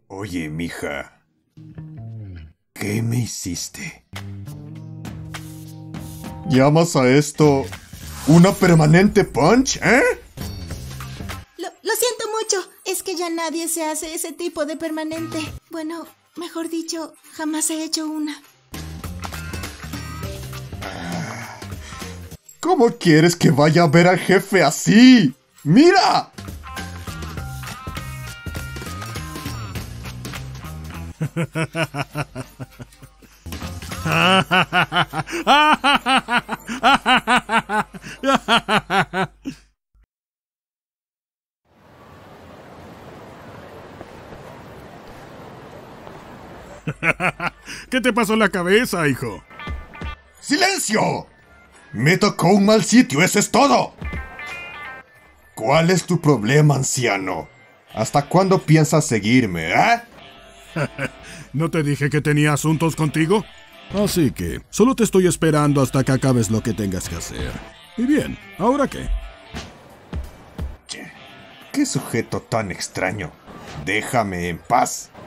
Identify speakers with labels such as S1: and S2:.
S1: Oye, mija, ¿qué me hiciste? ¿Llamas a esto una permanente punch, eh?
S2: Lo siento mucho, es que ya nadie se hace ese tipo de permanente. Bueno, mejor dicho, jamás he hecho una.
S1: ¿Cómo quieres que vaya a ver al jefe así? ¡Mira!
S3: ¿Qué te pasó en la cabeza, hijo?
S1: ¡Silencio! Me tocó un mal sitio, eso es todo. ¿Cuál es tu problema, anciano? ¿Hasta cuándo piensas seguirme, eh?
S3: ¿No te dije que tenía asuntos contigo? Así que solo te estoy esperando hasta que acabes lo que tengas que hacer. Y bien, ¿ahora qué?
S1: Che, qué sujeto tan extraño. Déjame en paz.